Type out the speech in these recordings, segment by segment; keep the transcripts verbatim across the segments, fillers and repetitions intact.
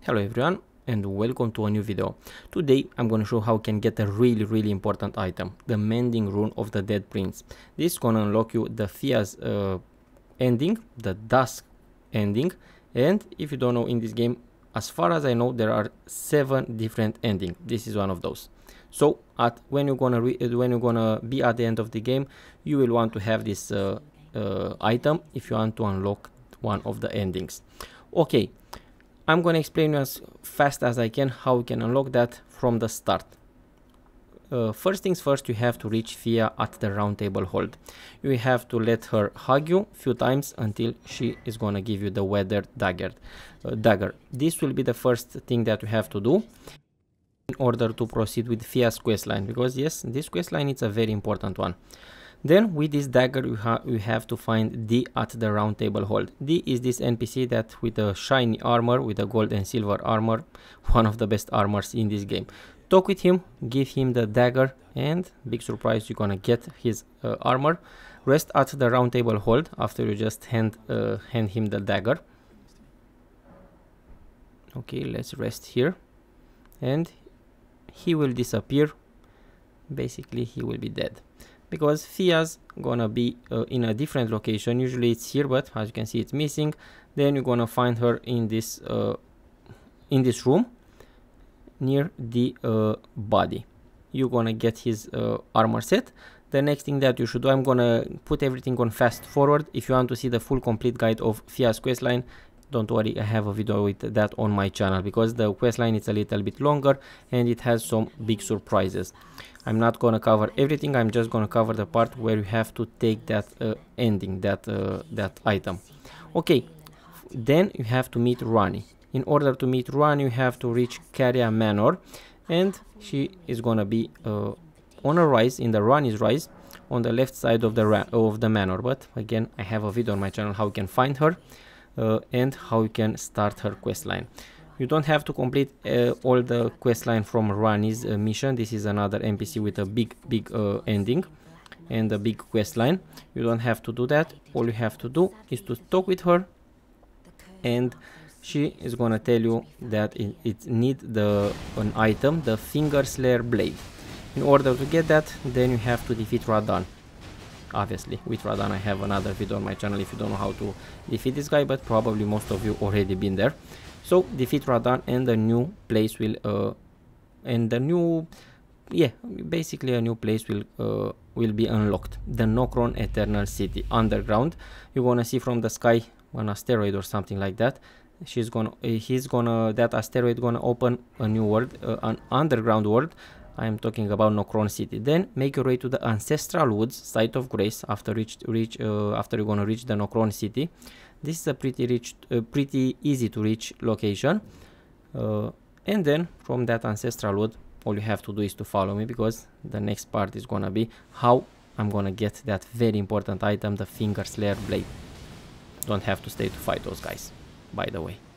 Hello everyone and welcome to a new video. Today I'm going to show how you can get a really really important item, the Mending Rune of the Dead Prince. This is going to unlock you the Fia's uh, ending, the Dusk ending, and if you don't know, in this game, as far as I know, there are seven different endings. This is one of those. So at when you're gonna re when you're gonna be at the end of the game, you will want to have this uh, uh, item if you want to unlock one of the endings. Okay, I'm gonna explain you as fast as I can how you can unlock that from the start. Uh, first things first, you have to reach Fia at the round table hold. You have to let her hug you a few times until she is gonna give you the weathered dagger. Uh, dagger. This will be the first thing that you have to do in order to proceed with Fia's questline, because yes, this questline is a very important one. Then with this dagger you, ha you have to find D at the round table hold. D is this N P C that with a shiny armor, with a gold and silver armor, one of the best armors in this game. Talk with him, give him the dagger, and big surprise, you're gonna get his uh, armor. Rest at the round table hold after you just hand, uh, hand him the dagger. Okay, let's rest here, and he will disappear. Basically he will be dead, because Fia's gonna be uh, in a different location. Usually it's here, but as you can see it's missing. Then you're gonna find her in this uh, in this room near the uh, body. You're gonna get his uh, armor set. The next thing that you should do, I'm gonna put everything on fast forward. If you want to see the full complete guide of Fia's questline, don't worry, I have a video with that on my channel, because the questline is a little bit longer and it has some big surprises. I'm not gonna cover everything, I'm just gonna cover the part where you have to take that uh, ending, that uh, that item. Okay, then you have to meet Ranni. In order to meet Ranni, you have to reach Caria Manor, and she is gonna be uh, on a rise, in the Ranni's rise, on the left side of the of the manor. But again, I have a video on my channel how you can find her. Uh, and how you can start her questline. You don't have to complete uh, all the questline from Ranni's uh, mission. This is another N P C with a big big uh, ending and a big questline. You don't have to do that. All you have to do is to talk with her, and she is gonna tell you that it, it needs the an item, the Fingerslayer Blade. In order to get that, then you have to defeat Radahn. Obviously, with Radahn I have another video on my channel if you don't know how to defeat this guy, but probably most of you already been there. So defeat Radahn and the new place will uh and the new yeah basically a new place will uh will be unlocked, the Nokron Eternal City underground. You're gonna see from the sky an asteroid or something like that. She's gonna uh, he's gonna that asteroid gonna open a new world, uh, an underground world. I am talking about Nokron City. Then make your way to the Ancestral Woods, Site of Grace. After reach, reach uh, after you're gonna reach the Nokron City, this is a pretty rich, uh, pretty easy to reach location. Uh, and then from that Ancestral Wood, all you have to do is to follow me, because the next part is gonna be how I'm gonna get that very important item, the Fingerslayer Blade. Don't have to stay to fight those guys, by the way.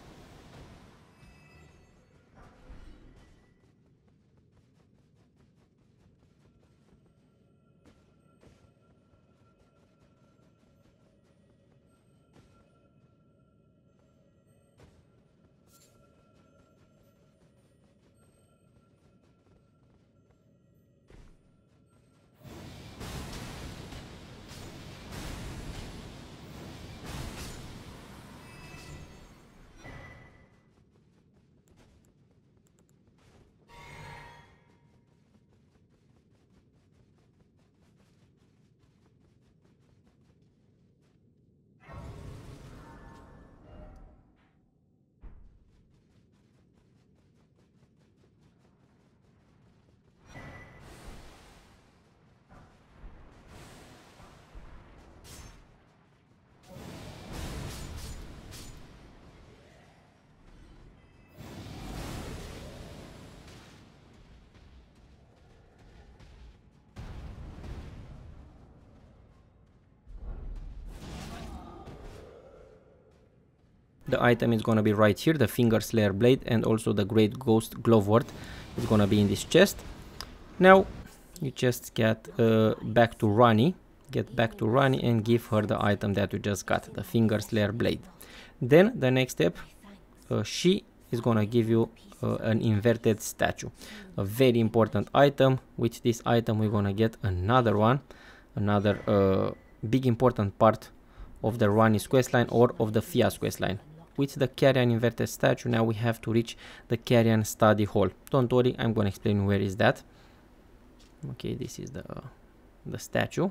The item is gonna be right here, the Fingerslayer Blade, and also the Great Ghost Glovewort is gonna be in this chest. Now you just get uh, back to Ranni, get back to Ranni and give her the item that you just got, the Fingerslayer Blade. Then the next step, uh, she is gonna give you uh, an inverted statue, a very important item. With this item we're gonna get another one, another uh, big important part of the Ranni's questline or of the Fia's questline. With the Carian inverted statue, now we have to reach the Carian study hall. Don't worry, I'm gonna explain where is that. Okay, this is the uh, the statue.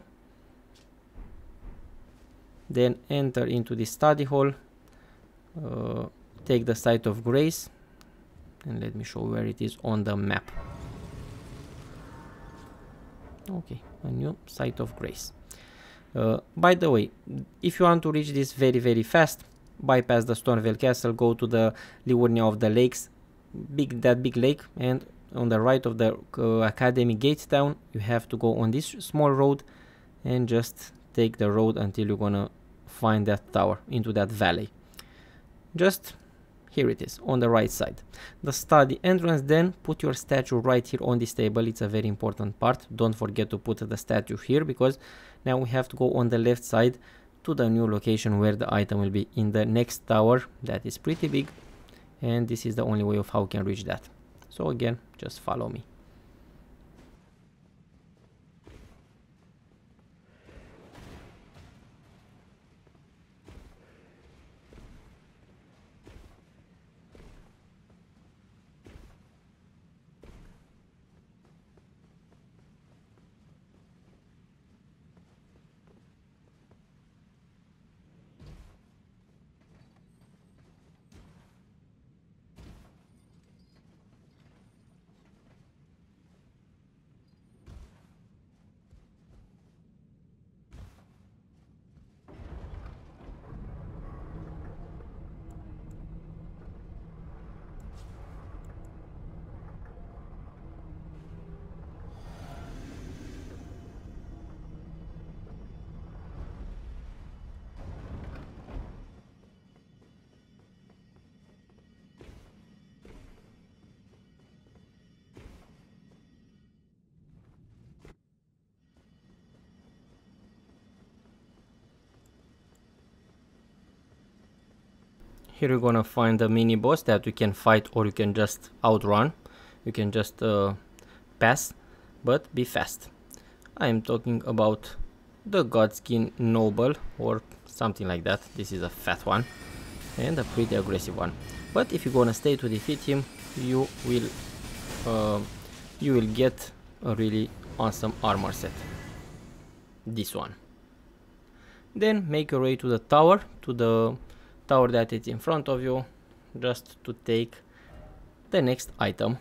Then enter into the study hall, uh, take the Site of Grace, and let me show where it is on the map. Okay, a new Site of Grace. Uh, by the way, if you want to reach this very very fast, bypass the Stormveil Castle, go to the Liurnia of the Lakes, big that big lake, and on the right of the uh, Academy Gate Town, you have to go on this small road and just take the road until you're gonna find that tower into that valley. Just here it is on the right side, the study entrance. Then put your statue right here on this table. It's a very important part. Don't forget to put the statue here, because now we have to go on the left side to the new location where the item will be in the next tower. That is pretty big, and this is the only way of how we can reach that. So again, just follow me. Here you're gonna find the mini boss that you can fight, or you can just outrun. You can just uh, pass, but be fast. I am talking about the Godskin Noble or something like that. This is a fat one and a pretty aggressive one. But if you're gonna stay to defeat him, you will uh, you will get a really awesome armor set. This one. Then make your way to the tower, to the tower that is in front of you, just to take the next item.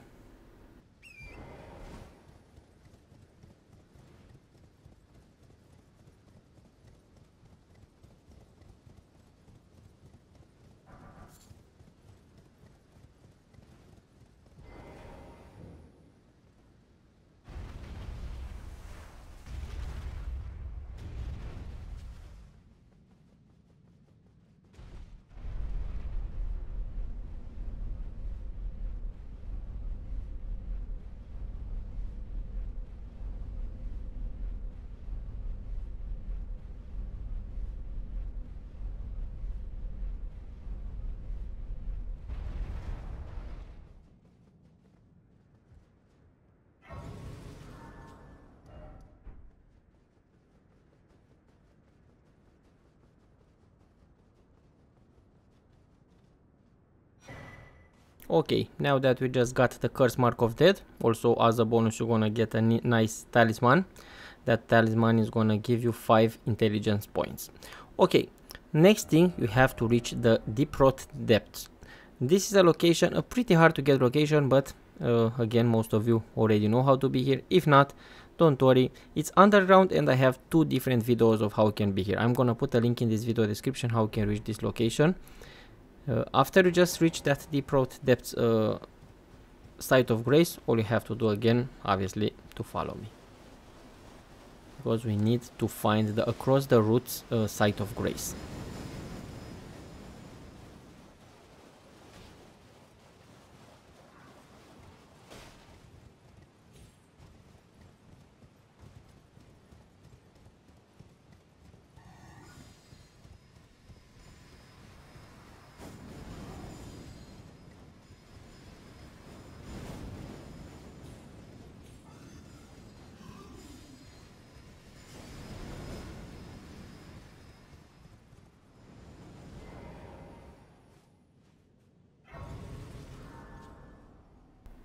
Okay, now that we just got the curse mark of death, also as a bonus you're gonna get a nice talisman. That talisman is gonna give you five intelligence points. Okay, next thing, you have to reach the Deep Rot Depths. This is a location, a pretty hard to get location, but uh, again, most of you already know how to be here. If not, don't worry, it's underground and I have two different videos of how you can be here. I'm gonna put a link in this video description how you can reach this location. Uh, after you just reach that Deep Rot Depths uh, Site of Grace, all you have to do again, obviously, to follow me, because we need to find the Across the Roots uh, Site of Grace.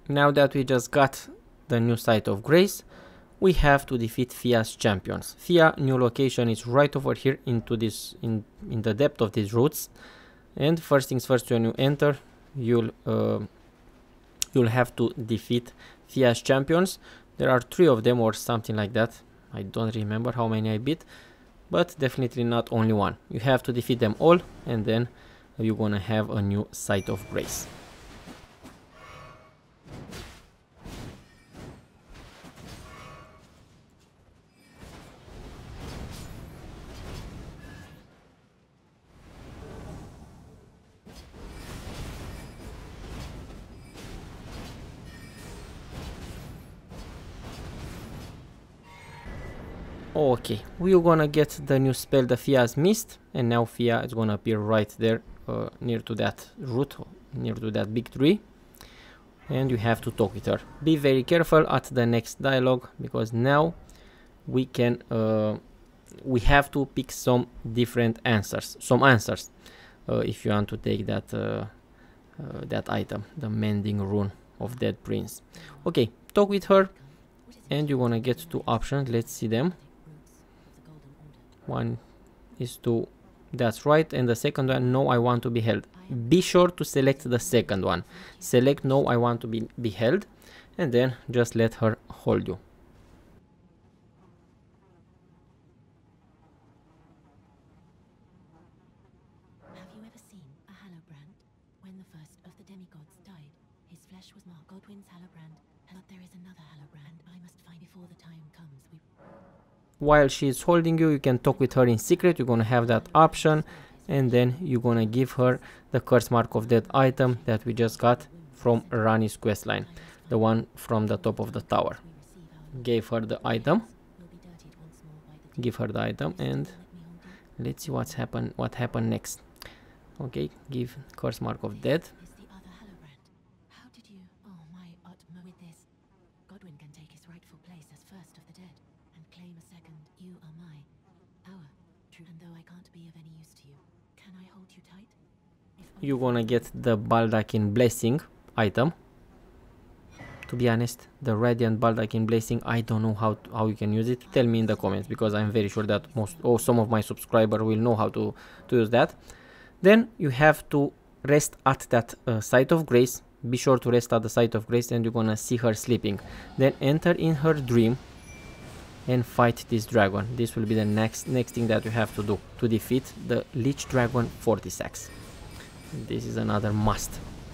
Now that we just got the new Site of Grace, we have to defeat Fia's champions. Fia new location is right over here into this in in the depth of these roots. And first things first, when you enter, you'll uh, you'll have to defeat Fia's champions. There are three of them or something like that. I don't remember how many I beat, but definitely not only one. You have to defeat them all, and then you're gonna have a new Site of Grace. Okay, we're gonna get the new spell, the Fia's Mist, and now Fia is gonna appear right there uh, near to that root, near to that big tree, and you have to talk with her. Be very careful at the next dialogue, because now we can uh, we have to pick some different answers, some answers uh, if you want to take that uh, uh, that item, the Mending Rune of Dead Prince. Okay, talk with her, and you're gonna get two options. Let's see them. One is to, that's right, and the second one, no, I want to be held. Be sure to select the second one. Select no, I want to be, be held, and then just let her hold you. Have you ever seen a Hallowbrand? When the first of the demigods died, his flesh was marked Godwyn's Hallowbrand. But there is another Hallowbrand I must find before the time comes. We While she's holding you, you can talk with her in secret. You're gonna have that option, and then you're gonna give her the Curse Mark of Death item that we just got from Ranni's questline, the one from the top of the tower. Gave her the item. Give her the item, and let's see what's happened. What happened next? Okay, give Curse Mark of Death. is the other Hallowbrand. How did you? Oh my Utmo! With this, Godwyn can take his rightful place as first of the dead and claim a second. You are my, our, true. And though I can't be of any use to you, can I hold you tight? If You're gonna get the Baldachin Blessing item. To be honest, the Radiant Baldachin Blessing, I don't know how to, how you can use it. Tell me in the comments, because I'm very sure that most or some of my subscribers will know how to, to use that. Then you have to rest at that uh, Site of Grace. Be sure to rest at the Site of Grace, and you're gonna see her sleeping. Then enter in her dream and fight this dragon. This will be the next next thing that you have to do to defeat the Lich Dragon Fortissax. This is another must.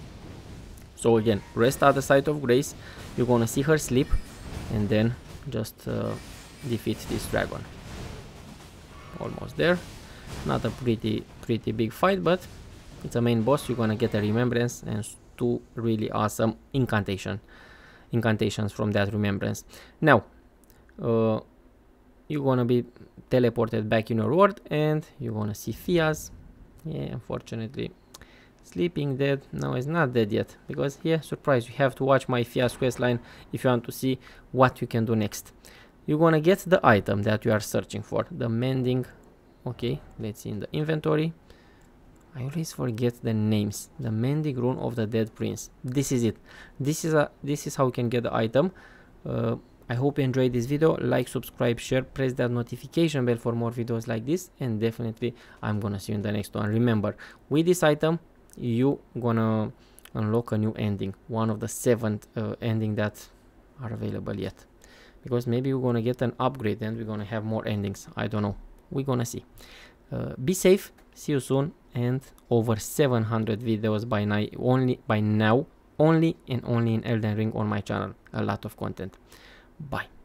So again, rest at the Site of Grace. You're gonna see her sleep, and then just uh, defeat this dragon. Almost there. Not a pretty pretty big fight, but it's a main boss. You're gonna get a remembrance and two really awesome incantation incantations from that remembrance. Now uh, you're gonna be teleported back in your world, and you're gonna see Fia's. Yeah, unfortunately sleeping, dead. No, it's not dead yet, because yeah, surprise, you have to watch my Fia's questline if you want to see what you can do next. You're gonna get the item that you are searching for, the Mending. Okay, let's see in the inventory. I always forget the names. The Mending Rune of the Dead Prince. This is it. This is a this is how you can get the item. uh, I hope you enjoyed this video. Like, subscribe, share, press that notification bell for more videos like this, and definitely I'm gonna see you in the next one. Remember, with this item you gonna unlock a new ending, one of the seven uh, ending that are available yet, because maybe we're gonna get an upgrade and we're gonna have more endings. I don't know, we're gonna see. Uh, be safe, see you soon, and over seven hundred videos by now, only by now only and only in Elden Ring on my channel. A lot of content. Bye.